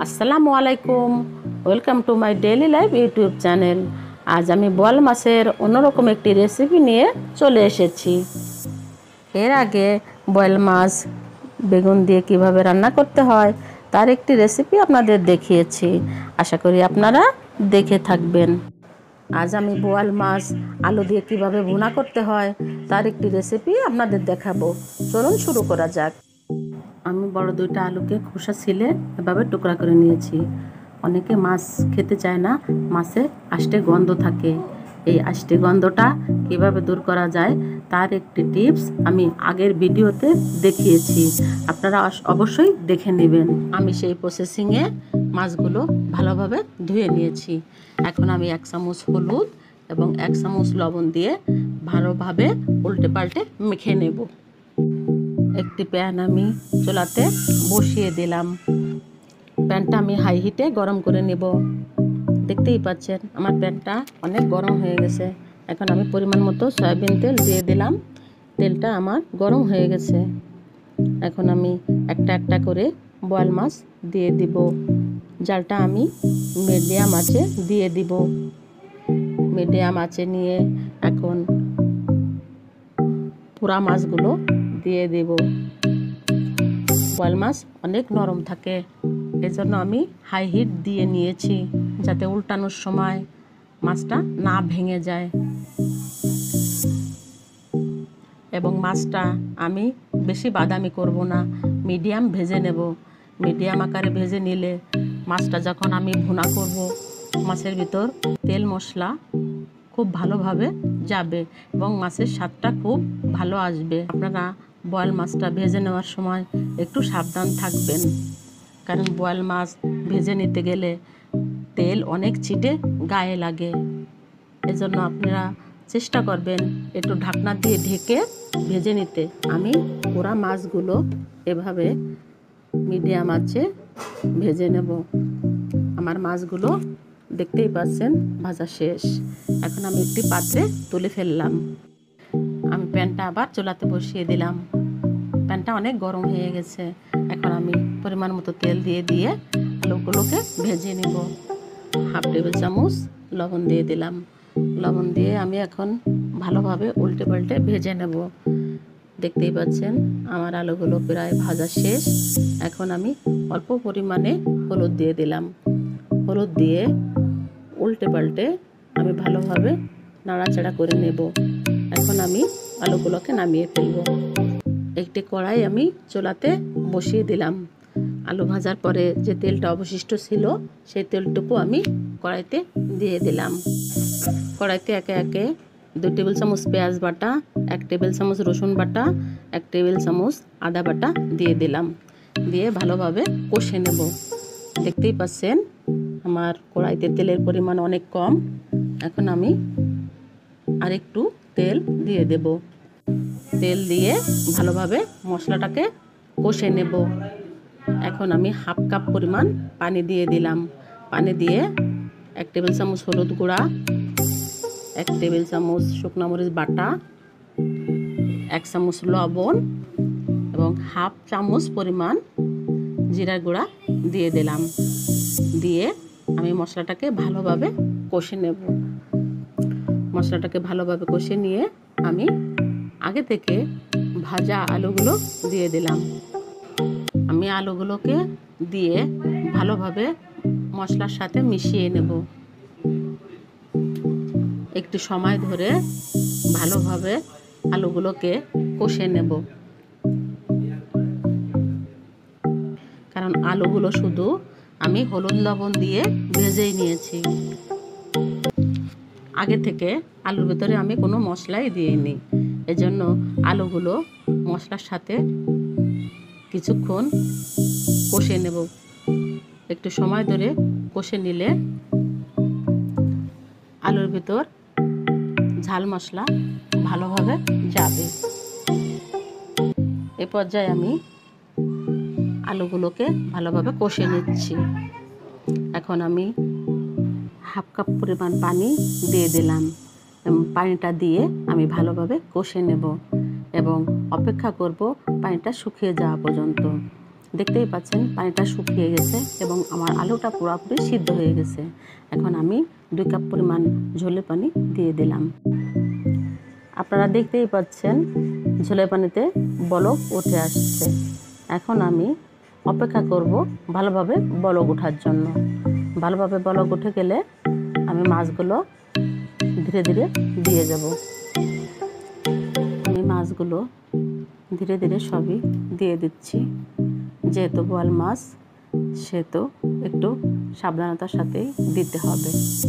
আসসালামু আলাইকুম, welcome to my daily life YouTube channel. আজ আমি বোয়াল মাছের অন্যরকম একটি রেসিপি নিয়ে চলে এসেছি। এর আগে বোয়াল মাছ বেগুন দিয়ে কিভাবে রান্না করতে হয় তার একটি রেসিপি আপনাদের দেখিয়েছি। আশা করি আপনারা দেখে থাকবেন। আজ আমি বোয়াল মাছ আলু দিয়ে কিভাবে ভুনা করতে হয় তার একটি রেসিপি আপনাদের দেখাবো। চলুন শুরু করা যাক। আমি বড় দুইটা আলুকে খোসা ছিলে এভাবে টুকরা করে নিয়েছি। অনেকে মাছ খেতে চায় না, মাছে আষ্টে গন্ধ থাকে। এই আষ্টে গন্ধটা কিভাবে দূর করা যায় তার একটি টিপস আমি আগের ভিডিওতে দেখিয়েছি, আপনারা অবশ্যই দেখে নেবেন। আমি সেই প্রসেসিংয়ে মাছগুলো ভালোভাবে ধুয়ে নিয়েছি। এখন আমি 1 চামচ হলুদ এবং 1 চামচ লবণ দিয়ে ভালোভাবে উল্টে পাল্টে মেখে নেব। একটি প্যান আমি চুলাতে বসিয়ে দিলাম। প্যানটা আমি হাই হিটে গরম করে নেব। দেখতেই পাচ্ছেন আমার প্যানটা অনেক গরম হয়ে গেছে। এখন আমি পরিমাণ মতো সয়াবিন তেল দিয়ে দিলাম। তেলটা আমার গরম হয়ে গেছে। এখন আমি একটা একটা করে বোয়াল মাছ দিয়ে দিব। জালটা আমি মিডিয়াম আঁচে দিয়ে দিব। মিডিয়াম আঁচে নিয়ে এখন পুরা মাছগুলো দিয়ে দেব। বোয়াল মাছ অনেক নরম থাকে, এজন্য আমি হাই হিট দিয়ে নিয়েছি যাতে উল্টানোর সময় মাছটা না ভেঙে যায়। এবং মাছটা আমি বেশি বাদামি করব না, মিডিয়াম ভেজে নেব। মিডিয়াম আকারে ভেজে নিলে মাছটা যখন আমি ভুনা করব মাছের ভিতর তেল মশলা খুব ভালোভাবে যাবে এবং মাছের স্বাদটা খুব ভালো আসবে। আপনারা বোয়াল মাছটা ভেজে নেওয়ার সময় একটু সাবধান থাকবেন, কারণ বোয়াল মাছ ভেজে নিতে গেলে তেল অনেক ছিটে গায়ে লাগে। এজন্য আপনারা চেষ্টা করবেন একটু ঢাকনা দিয়ে ঢেকে ভেজে নিতে। আমি পুরা মাছগুলো এভাবে মিডিয়াম আঁচে ভেজে নেব। আমার মাছগুলো দেখতেই পাচ্ছেন ভাজা শেষ। এখন আমি একটি পাত্রে তুলে ফেললাম। আমি প্যানটা আবার চুলাতে বসিয়ে দিলাম। প্যানটা অনেক গরম হয়ে গেছে। এখন আমি পরিমাণ মতো তেল দিয়ে আলুগুলোকে ভেজে নেব। হাফ টেবিল চামচ লবণ দিয়ে দিলাম। লবণ দিয়ে আমি এখন ভালোভাবে উল্টে পাল্টে ভেজে নেব। দেখতেই পাচ্ছেন আমার আলুগুলো প্রায় ভাজা শেষ। এখন আমি অল্প পরিমাণে হলুদ দিয়ে দিলাম। হলুদ দিয়ে উল্টে পাল্টে আমি ভালোভাবে নাড়াচাড়া করে নেব। এখন আমি আলুগুলোকে নামিয়ে ফেলব। একটি কড়াই আমি চুলাতে বসিয়ে দিলাম। আলু ভাজার পরে যে তেলটা অবশিষ্ট ছিল সেই তেলটুকু আমি কড়াইতে দিয়ে দিলাম। কড়াইতে একে একে 2 টেবিল চামচ পেঁয়াজ বাটা, 1 টেবিল চামচ রসুন বাটা, 1 টেবিল চামচ আদা বাটা দিয়ে দিলাম। দিয়ে ভালোভাবে কষে নেব। দেখতেই পাচ্ছেন আমার কড়াইতে তেলের পরিমাণ অনেক কম। এখন আমি আরেকটু তেল দিয়ে দেব। তেল দিয়ে ভালোভাবে মশলাটাকে কষে নেব। এখন আমি হাফ কাপ পরিমাণ পানি দিয়ে দিলাম। পানি দিয়ে 1 টেবিল চামচ হলুদ গুঁড়া, 1 টেবিল চামচ শুকনো মরিচ বাটা, 1 চামচ লবণ এবং হাফ চামচ পরিমাণ জিরার গুঁড়া দিয়ে দিলাম। দিয়ে আমি মশলাটাকে ভালোভাবে কষে নেব। মশলাটাকে ভালোভাবে কষে নিয়ে আমি আগে থেকে ভাজা আলুগুলো দিয়ে দিলাম। আমি আলুগুলোকে দিয়ে ভালোভাবে মশলার সাথে মিশিয়ে নেব। একটু সময় ধরে ভালোভাবে আলুগুলোকে কষে নেব, কারণ আলুগুলো শুধু আমি হলুদ লবণ দিয়ে ভেজেই নিয়েছি। আগে থেকে আলুর ভিতরে আমি কোনো মশলাই দিইনি। এজন্য আলুগুলো মশলার সাথে কিছুক্ষণ কষে নেব। একটু সময় ধরে কষে নিলে আলুর ভিতর ঝাল মশলা ভালোভাবে যাবে। এ পর্যায়ে আমি আলুগুলোকে ভালোভাবে কষে নিচ্ছি। এখন আমি হাফ কাপ পরিমাণ পানি দিয়ে দিলাম। পানিটা দিয়ে আমি ভালোভাবে কষে নেব এবং অপেক্ষা করব পানিটা শুকিয়ে যাওয়া পর্যন্ত। দেখতেই পাচ্ছেন পানিটা শুকিয়ে গেছে এবং আমার আলুটা পুরোপুরি সিদ্ধ হয়ে গেছে। এখন আমি 2 কাপ পরিমাণ ঝোলের পানি দিয়ে দিলাম। আপনারা দেখতেই পাচ্ছেন ঝোলের পানিতে বলক উঠে আসছে। এখন আমি অপেক্ষা করব ভালোভাবে বলক ওঠার জন্য। ভালোভাবে বলক উঠে গেলে আমি মাছগুলো ধীরে ধীরে দিয়ে যাব। আমি মাছগুলো ধীরে ধীরে সবই দিয়ে দিচ্ছি। যেহেতু বোয়াল মাছ সেহেতু একটু সাবধানতার সাথেই দিতে হবে।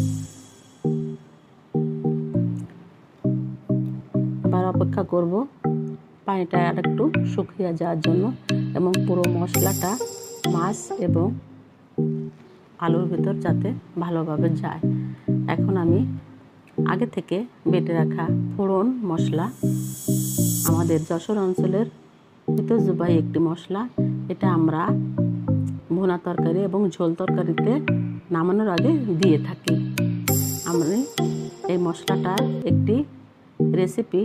আবার অপেক্ষা করব পানিটা আর একটু শুকিয়ে যাওয়ার জন্য এবং পুরো মশলাটা মাছ এবং আলুর ভিতর যাতে ভালোভাবে যায়। এখন আমি আগে থেকে বেটে রাখা ফোড়ন মশলা, আমাদের যশোর অঞ্চলের ঐতিহ্যবাহী একটি মশলা, এটা আমরা ভুনা তরকারি এবং ঝোল তরকারিতে নামানোর আগে দিয়ে থাকি। আমি এই মশলাটার একটি রেসিপি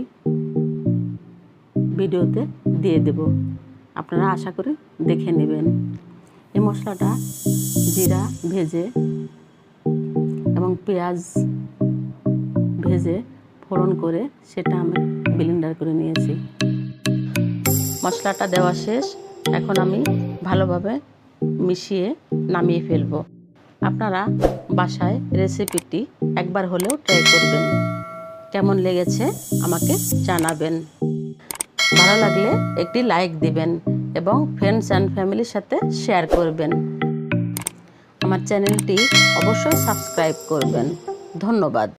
ভিডিওতে দিয়ে দেব, আপনারা আশা করি দেখে নেবেন। এই মশলাটা জিরা ভেজে এবং পেঁয়াজ ভেজে ফোড়ন করে সেটা আমি ব্লেন্ডার করে নিয়েছি। মশলাটা দেওয়া শেষ। এখন আমি ভালোভাবে মিশিয়ে নামিয়ে ফেলব। আপনারা বাসায় রেসিপিটি একবার হলেও ট্রাই করবেন। কেমন লেগেছে আমাকে জানাবেন। ভালো লাগলে একটি লাইক দিবেন এবং ফ্রেন্ডস অ্যান্ড ফ্যামিলির সাথে শেয়ার করবেন। আমার চ্যানেলটি অবশ্যই সাবস্ক্রাইব করবেন। ধন্যবাদ।